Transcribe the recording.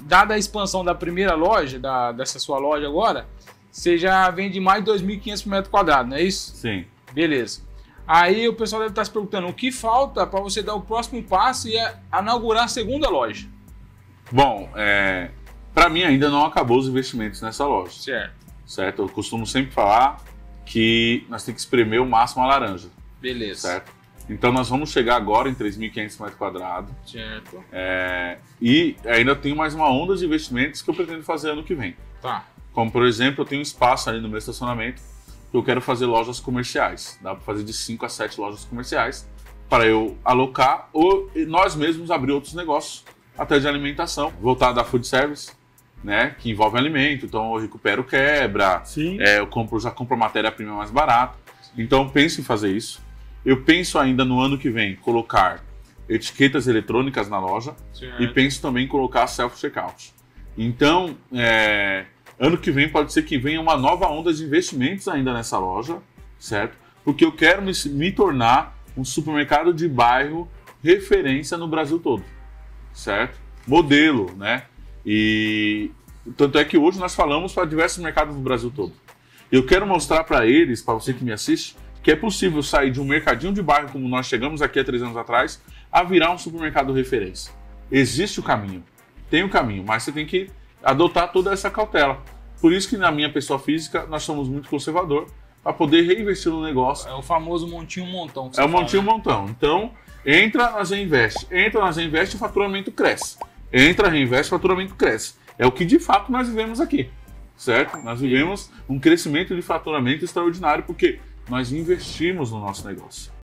dada a expansão da primeira loja, dessa sua loja agora, você já vende mais de 2.500 por metro quadrado, não é isso? Sim. Beleza. Aí o pessoal deve estar se perguntando, o que falta para você dar o próximo passo e inaugurar a segunda loja? Bom, para mim ainda não acabou os investimentos nessa loja. Certo. Eu costumo sempre falar que nós temos que espremer o máximo a laranja. Beleza. Certo? Então nós vamos chegar agora em 3.500 metros quadrados. Certo. E ainda tenho mais uma onda de investimentos que eu pretendo fazer ano que vem. Tá. Como, por exemplo, eu tenho um espaço ali no meu estacionamento que eu quero fazer lojas comerciais. Dá para fazer de 5 a 7 lojas comerciais para eu alocar ou nós mesmos abrir outros negócios, até de alimentação, voltado a food service, né, que envolve alimento. Então eu recupero quebra, já compro matéria-prima mais barata. Então eu penso em fazer isso. Eu penso ainda no ano que vem colocar etiquetas eletrônicas na loja. Certo. E penso também em colocar self-checkout. Então, ano que vem pode ser que venha uma nova onda de investimentos ainda nessa loja, certo? Porque eu quero me tornar um supermercado de bairro referência no Brasil todo, certo? Modelo, né? E tanto é que hoje nós falamos para diversos mercados do Brasil todo. Eu quero mostrar para eles, para você que me assiste, que é possível sair de um mercadinho de bairro como nós chegamos aqui há 3 anos atrás, a virar um supermercado referência. Existe o caminho, tem o caminho, mas você tem que adotar toda essa cautela. Por isso que na minha pessoa física nós somos muito conservador para poder reinvestir no negócio. É o famoso montinho-montão. É o montinho-montão. Então, entra, nós reinveste. Entra, nós reinveste, o faturamento cresce. Entra, reinveste, o faturamento cresce. É o que de fato nós vivemos aqui, certo? Nós vivemos um crescimento de faturamento extraordinário porque nós investimos no nosso negócio.